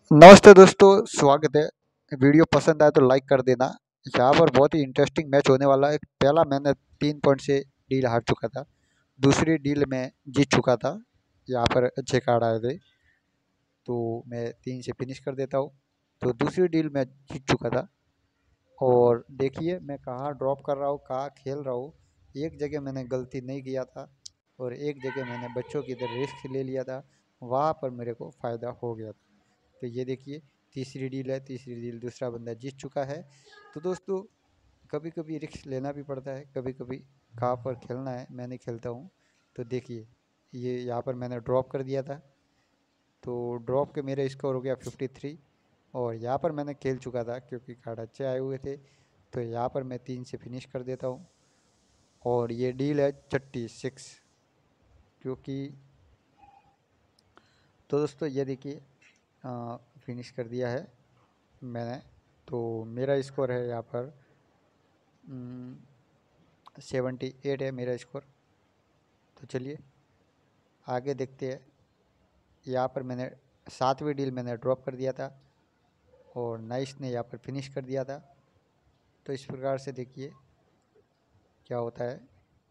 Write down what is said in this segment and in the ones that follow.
नमस्ते दोस्तों, स्वागत है। वीडियो पसंद आए तो लाइक कर देना। यहाँ पर बहुत ही इंटरेस्टिंग मैच होने वाला है। पहला मैंने 3 पॉइंट से डील हार चुका था। दूसरी डील में जीत चुका था। यहाँ पर अच्छे कार्ड आए थे तो मैं 3 से फिनिश कर देता हूँ। तो दूसरी डील में जीत चुका था। और देखिए मैं कहाँ ड्रॉप कर रहा हूँ, कहाँ खेल रहा हूँ। एक जगह मैंने गलती नहीं किया था और एक जगह मैंने बच्चों की तरह रिस्क ले लिया था। वहाँ पर मेरे को फ़ायदा हो गया था। तो ये देखिए तीसरी डील है। तीसरी डील दूसरा बंदा जीत चुका है। तो दोस्तों कभी कभी रिस्क लेना भी पड़ता है, कभी कभी कहाँ पर खेलना है मैं नहीं खेलता हूँ। तो देखिए ये यहाँ पर मैंने ड्रॉप कर दिया था। तो ड्रॉप के मेरे स्कोर हो गया 53। और यहाँ पर मैंने खेल चुका था क्योंकि कार्ड अच्छे आए हुए थे। तो यहाँ पर मैं 3 से फिनिश कर देता हूँ। और ये डील है चट्टी 6, क्योंकि तो दोस्तों ये देखिए फिनिश कर दिया है मैंने। तो मेरा स्कोर है यहाँ पर 78 है मेरा स्कोर। तो चलिए आगे देखते हैं। यहाँ पर मैंने 7वीं डील मैंने ड्रॉप कर दिया था और नाइस ने यहाँ पर फिनिश कर दिया था। तो इस प्रकार से देखिए क्या होता है।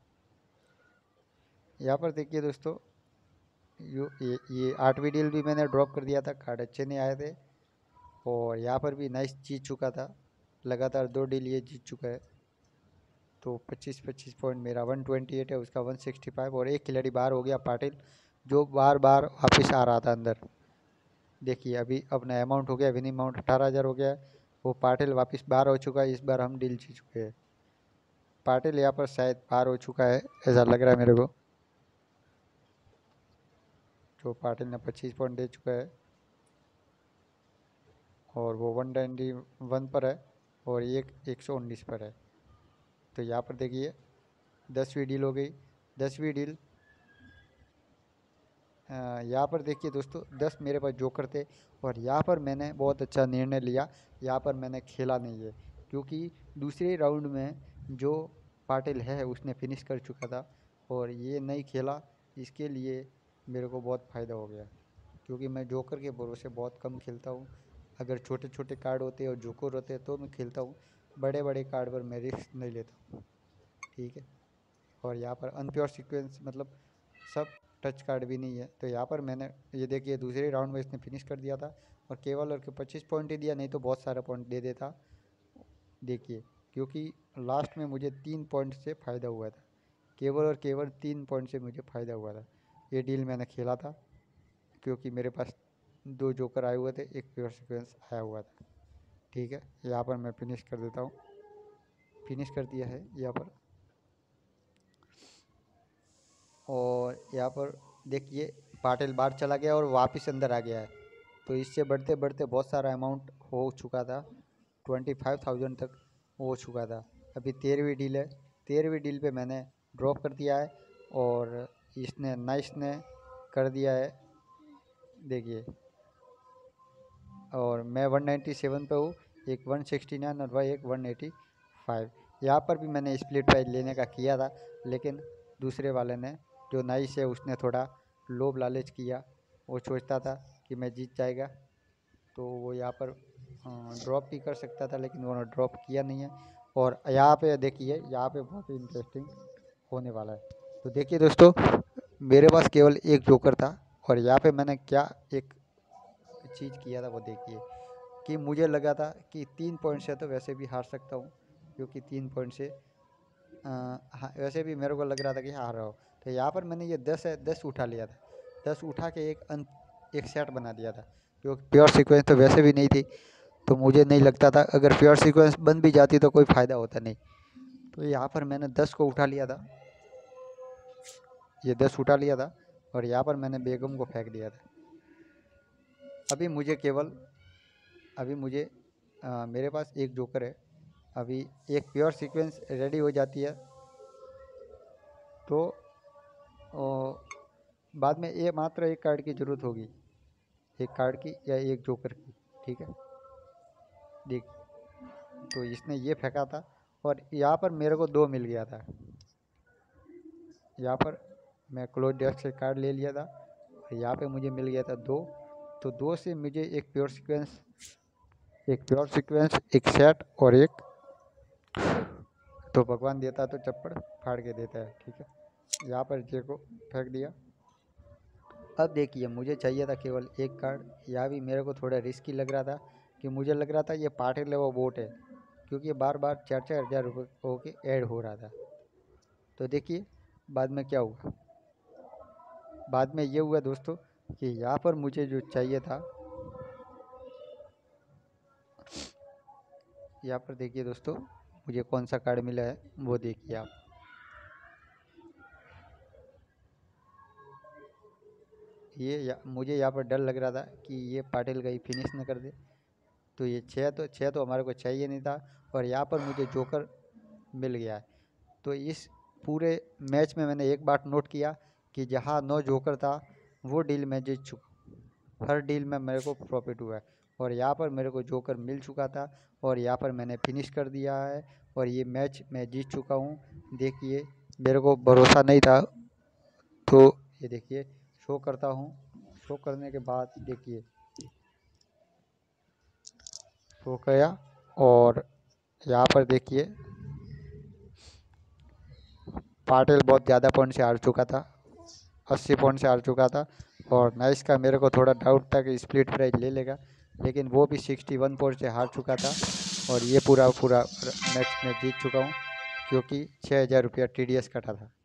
यहाँ पर देखिए दोस्तों ये 8वीं डील भी मैंने ड्रॉप कर दिया था, कार्ड अच्छे नहीं आए थे। और यहाँ पर भी नाइस जीत चुका था, लगातार 2 डील ये जीत चुका है। तो 25-25 पॉइंट मेरा 128 है, उसका 165। और एक खिलाड़ी बाहर हो गया पाटिल, जो बार बार वापस आ रहा था अंदर। देखिए अभी अपना अमाउंट हो गया, विनिंग अमाउंट 18,000 हो गया है। वो पाटिल वापस बाहर हो चुका है। इस बार हम डील जीत चुके हैं। पाटिल यहाँ पर शायद बाहर हो चुका है, ऐसा लग रहा है मेरे को। जो पाटिल ने 25 पॉइंट दे चुका है और वो 191 पर है और एक 119 पर है। तो यहाँ पर देखिए 10वीं डील हो गई। 10वीं डील यहाँ पर देखिए दोस्तों 10 मेरे पास जोकर थे। और यहाँ पर मैंने बहुत अच्छा निर्णय लिया। यहाँ पर मैंने खेला नहीं है क्योंकि दूसरे राउंड में जो पाटिल है उसने फिनिश कर चुका था और ये नहीं खेला। इसके लिए मेरे को बहुत फ़ायदा हो गया क्योंकि मैं जोकर के भरोसे बहुत कम खेलता हूँ। अगर छोटे छोटे कार्ड होते और जोकर होते तो मैं खेलता हूँ। बड़े बड़े कार्ड पर मैं रिस्क नहीं लेता हूँ। ठीक है। और यहाँ पर अनप्योर सीक्वेंस मतलब सब टच कार्ड भी नहीं है। तो यहाँ पर मैंने ये देखिए दूसरे राउंड में इसने फिनिश कर दिया था और केवल और 25 पॉइंट ही दिया, नहीं तो बहुत सारा पॉइंट दे देता। देखिए क्योंकि लास्ट में मुझे 3 पॉइंट से फ़ायदा हुआ था, केवल और केवल 3 पॉइंट से मुझे फ़ायदा हुआ था। ये डील मैंने खेला था क्योंकि मेरे पास 2 जोकर आए हुए थे, एक प्योर सीक्वेंस आया हुआ था। ठीक है, यहाँ पर मैं फिनिश कर देता हूँ। फिनिश कर दिया है यहाँ पर। और यहाँ पर देखिए पाटिल बाहर चला गया और वापस अंदर आ गया है। तो इससे बढ़ते बढ़ते बहुत सारा अमाउंट हो चुका था, 25,000 तक हो चुका था। अभी 13वीं डील है। 13वीं डील पे मैंने ड्रॉप कर दिया है और इसने नाइस ने कर दिया है। देखिए और मैं 197 पे हूँ, एक 169 और वह एक 185। यहाँ पर भी मैंने स्प्लिट प्राइज लेने का किया था, लेकिन दूसरे वाले ने जो नाइस है उसने थोड़ा लोभ लालच किया। वो सोचता था कि मैं जीत जाएगा तो वो यहाँ पर ड्रॉप भी कर सकता था, लेकिन उन्होंने ड्रॉप किया नहीं है। और यहाँ पे देखिए यहाँ पे बहुत ही इंटरेस्टिंग होने वाला है। तो देखिए दोस्तों मेरे पास केवल एक जोकर था और यहाँ पे मैंने क्या एक चीज़ किया था वो देखिए कि मुझे लगा था कि 3 पॉइंट से तो वैसे भी हार सकता हूँ, क्योंकि 3 पॉइंट से हाँ वैसे भी मेरे को लग रहा था कि हार रहा हो। तो यहाँ पर मैंने ये 10 है 10 उठा लिया था। 10 उठा के एक सेट बना दिया था, क्योंकि प्योर सीक्वेंस तो वैसे भी नहीं थी। तो मुझे नहीं लगता था अगर प्योर सीक्वेंस बन भी जाती तो कोई फ़ायदा होता नहीं। तो यहाँ पर मैंने 10 को उठा लिया था। ये 10 उठा लिया था और यहाँ पर मैंने बेगम को फेंक दिया था। अभी मुझे केवल अभी मुझे मेरे पास एक जोकर है। अभी एक प्योर सीक्वेंस रेडी हो जाती है तो बाद में ये मात्र एक कार्ड की ज़रूरत होगी, एक कार्ड की या एक जोकर की। ठीक है, देख तो इसने ये फेंका था और यहाँ पर मेरे को 2 मिल गया था। यहाँ पर मैं क्लोज डेस्क से कार्ड ले लिया था और यहाँ पे मुझे मिल गया था 2। तो 2 से मुझे एक प्योर सीक्वेंस, एक सेट और एक, तो भगवान देता तो चप्पड़ फाड़ के देता है। ठीक है, यहाँ पर जे को फेंक दिया। अब देखिए मुझे चाहिए था केवल एक कार्ड। यहाँ भी मेरे को थोड़ा रिस्की लग रहा था, कि मुझे लग रहा था ये पाटिल है वो बोट है, क्योंकि बार बार 4-4 हज़ार रुपये होके ऐड हो रहा था। तो देखिए बाद में क्या हुआ। बाद में ये हुआ दोस्तों कि यहाँ पर मुझे जो चाहिए था, यहाँ पर देखिए दोस्तों मुझे कौन सा कार्ड मिला है वो देखिए आप। मुझे यहाँ पर डर लग रहा था कि ये पाटिल कहीं फिनिश न कर दे। तो ये 6 तो हमारे को चाहिए नहीं था, और यहाँ पर मुझे जोकर मिल गया है। तो इस पूरे मैच में मैंने एक बात नोट किया कि जहाँ 9 जोकर था वो डील मैं जीत चुका, हर डील में मेरे को प्रॉफिट हुआ है। और यहाँ पर मेरे को जोकर मिल चुका था, और यहाँ पर मैंने फिनिश कर दिया है, और ये मैच मैं जीत चुका हूँ। देखिए मेरे को भरोसा नहीं था, तो ये देखिए शो करता हूँ। शो करने के बाद देखिए शो किया, और यहाँ पर देखिए पाटिल बहुत ज़्यादा पॉइंट से हार चुका था, 80 पॉइंट से हार चुका था। और नाइस का मेरे को थोड़ा डाउट था कि स्प्लिट प्राइज ले लेगा, लेकिन वो भी 61 पॉइंट से हार चुका था। और ये पूरा मैच मैं जीत चुका हूँ, क्योंकि 6,000 रुपया TDS कटा था।